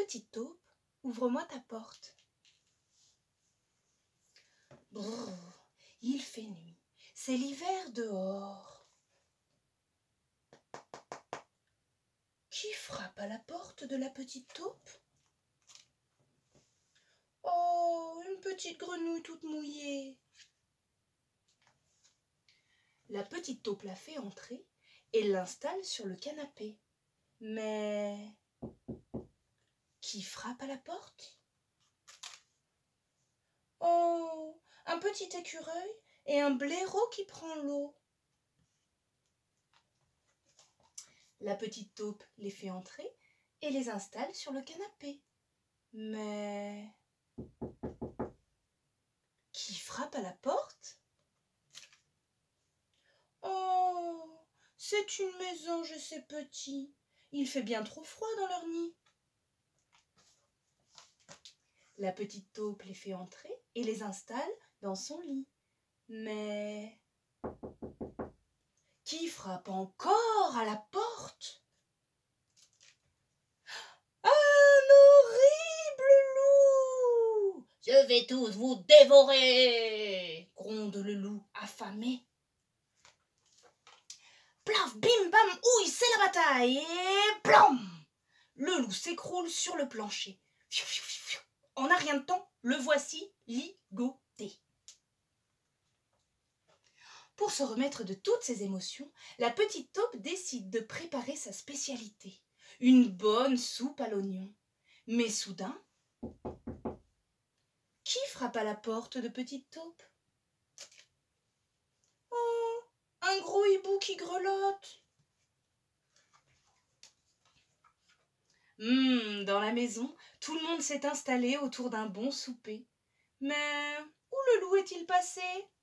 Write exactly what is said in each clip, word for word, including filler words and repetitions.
petite taupe, ouvre-moi ta porte. Brrr, il fait nuit, c'est l'hiver dehors. Qui frappe à la porte de la petite taupe? Oh, une petite grenouille toute mouillée. La petite taupe la fait entrer et l'installe sur le canapé. Mais qui frappe à la porte? Oh, un petit écureuil et un blaireau qui prend l'eau. La petite taupe les fait entrer et les installe sur le canapé. Mais qui frappe à la porte? Oh, c'est une mésange et ses petits. Il fait bien trop froid dans leur nid. La petite taupe les fait entrer et les installe dans son lit. Mais qui frappe encore à la porte? Un horrible loup! Je vais tous vous dévorer! Gronde le loup affamé. Plaf, bim, bam, ouille, c'est la bataille! Et blam! Le loup s'écroule sur le plancher. Fiou, fiou, fiou, fiou. En un rien de temps, le voici ligoté. Pour se remettre de toutes ses émotions, la petite taupe décide de préparer sa spécialité, une bonne soupe à l'oignon. Mais soudain, qui frappe à la porte de petite taupe? Oh, un gros hibou qui grelotte. Hum, dans la maison, tout le monde s'est installé autour d'un bon souper. Mais où le loup est-il passé?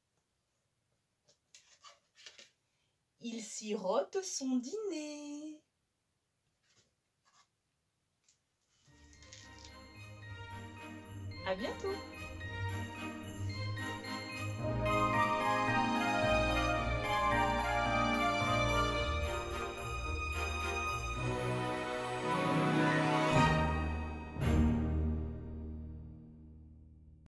Il sirote son dîner. À bientôt!